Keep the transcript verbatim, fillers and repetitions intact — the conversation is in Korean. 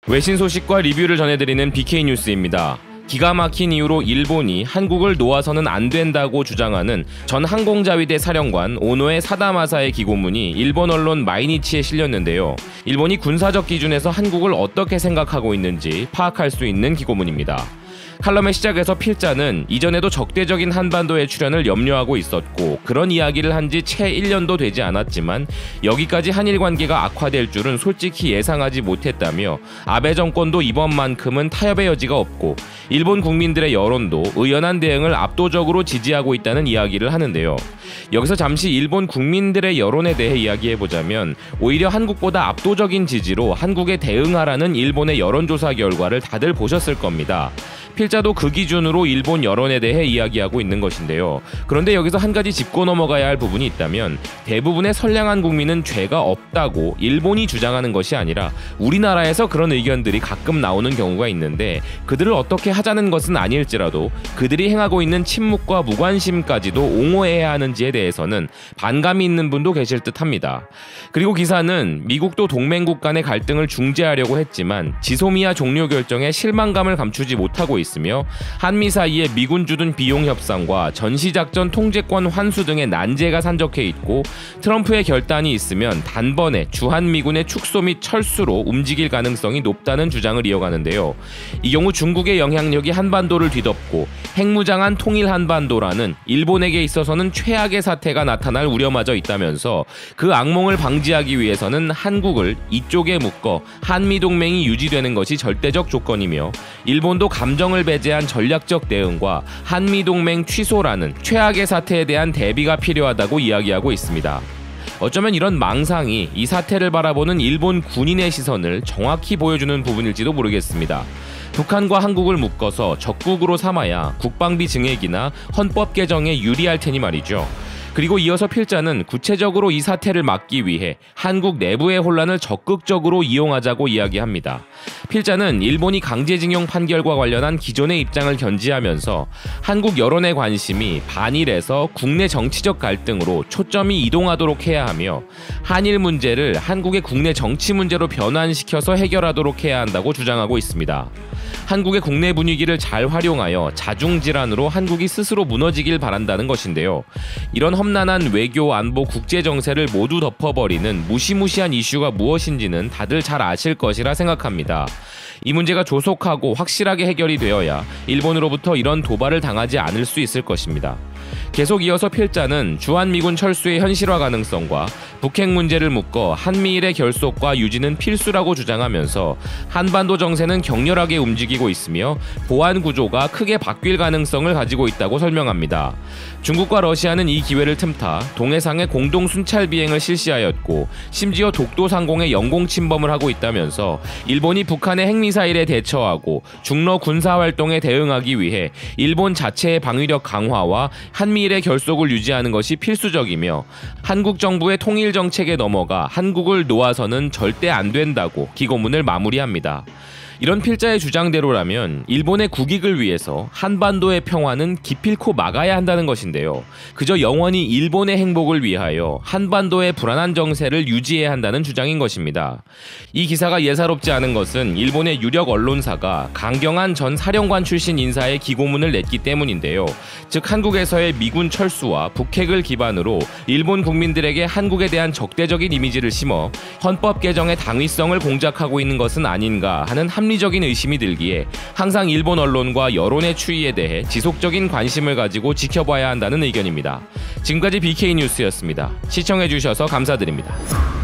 외신 소식과 리뷰를 전해드리는 비케이 뉴스입니다. 기가 막힌 이유로 일본이 한국을 놓아서는 안 된다고 주장하는 전 항공자위대 사령관 오노에 사다마사의 기고문이 일본 언론 마이니치에 실렸는데요. 일본이 군사적 기준에서 한국을 어떻게 생각하고 있는지 파악할 수 있는 기고문입니다. 칼럼의 시작에서 필자는 이전에도 적대적인 한반도의 출현을 염려하고 있었고 그런 이야기를 한 지 채 일 년도 되지 않았지만 여기까지 한일 관계가 악화될 줄은 솔직히 예상하지 못했다며 아베 정권도 이번만큼은 타협의 여지가 없고 일본 국민들의 여론도 의연한 대응을 압도적으로 지지하고 있다는 이야기를 하는데요. 여기서 잠시 일본 국민들의 여론에 대해 이야기해보자면 오히려 한국보다 압도적인 지지로 한국에 대응하라는 일본의 여론조사 결과를 다들 보셨을 겁니다. 필자도 그 기준으로 일본 여론에 대해 이야기하고 있는 것인데요. 그런데 여기서 한 가지 짚고 넘어가야 할 부분이 있다면 대부분의 선량한 국민은 죄가 없다고 일본이 주장하는 것이 아니라 우리나라에서 그런 의견들이 가끔 나오는 경우가 있는데 그들을 어떻게 하자는 것은 아닐지라도 그들이 행하고 있는 침묵과 무관심까지도 옹호해야 하는지에 대해서는 반감이 있는 분도 계실 듯합니다. 그리고 기사는 미국도 동맹국 간의 갈등을 중재하려고 했지만 지소미아 종료 결정에 실망감을 감추지 못하고 있습니다. 있으며 한미 사이에 미군 주둔 비용 협상과 전시작전 통제권 환수 등의 난제가 산적해 있고 트럼프의 결단이 있으면 단번에 주한미군의 축소 및 철수로 움직일 가능성이 높다는 주장을 이어가는데요. 이 경우 중국의 영향력이 한반도를 뒤덮고 핵무장한 통일 한반도라는 일본에게 있어서는 최악의 사태가 나타날 우려마저 있다면서 그 악몽을 방지하기 위해서는 한국을 이쪽에 묶어 한미동맹이 유지되는 것이 절대적 조건이며 일본도 감정을 배제한 전략적 대응과 한미동맹 취소라는 최악의 사태에 대한 대비가 필요하다고 이야기하고 있습니다. 어쩌면 이런 망상이 이 사태를 바라보는 일본 군인의 시선을 정확히 보여주는 부분일지도 모르겠습니다. 북한과 한국을 묶어서 적국으로 삼아야 국방비 증액이나 헌법 개정에 유리할 테니 말이죠. 그리고 이어서 필자는 구체적으로 이 사태를 막기 위해 한국 내부의 혼란을 적극적으로 이용하자고 이야기합니다. 필자는 일본이 강제징용 판결과 관련한 기존의 입장을 견지하면서 한국 여론의 관심이 반일에서 국내 정치적 갈등으로 초점이 이동하도록 해야 하며 한일 문제를 한국의 국내 정치 문제로 변환시켜서 해결하도록 해야 한다고 주장하고 있습니다. 한국의 국내 분위기를 잘 활용하여 자중질환으로 한국이 스스로 무너지길 바란다는 것인데요. 이런 험난한 외교, 안보, 국제 정세를 모두 덮어버리는 무시무시한 이슈가 무엇인지는 다들 잘 아실 것이라 생각합니다. 이 문제가 조속하고 확실하게 해결이 되어야 일본으로부터 이런 도발을 당하지 않을 수 있을 것입니다. 계속 이어서 필자는 주한미군 철수의 현실화 가능성과 북핵 문제를 묶어 한미일의 결속과 유지는 필수라고 주장하면서 한반도 정세는 격렬하게 움직이고 있으며 보안 구조가 크게 바뀔 가능성을 가지고 있다고 설명합니다. 중국과 러시아는 이 기회를 틈타 동해상에 공동 순찰 비행을 실시하였고 심지어 독도 상공에 영공 침범을 하고 있다면서 일본이 북한의 핵미사일에 대처하고 중러 군사활동에 대응하기 위해 일본 자체의 방위력 강화와 한미일의 결속을 유지하는 것이 필수적이며 한국 정부의 통일 정책에 넘어가 한국을 놓아서는 절대 안 된다고 기고문을 마무리합니다. 이런 필자의 주장대로라면 일본의 국익을 위해서 한반도의 평화는 기필코 막아야 한다는 것인데요. 그저 영원히 일본의 행복을 위하여 한반도의 불안한 정세를 유지해야 한다는 주장인 것입니다. 이 기사가 예사롭지 않은 것은 일본의 유력 언론사가 강경한 전 사령관 출신 인사의 기고문을 냈기 때문인데요. 즉 한국에서의 미군 철수와 북핵을 기반으로 일본 국민들에게 한국에 대한 적대적인 이미지를 심어 헌법 개정의 당위성을 공작하고 있는 것은 아닌가 하는 합리적인 의심이 들기에 항상 일본 언론과 여론의 추이에 대해 지속적인 관심을 가지고 지켜봐야 한다는 의견입니다. 지금까지 비케이 뉴스였습니다. 시청해주셔서 감사드립니다.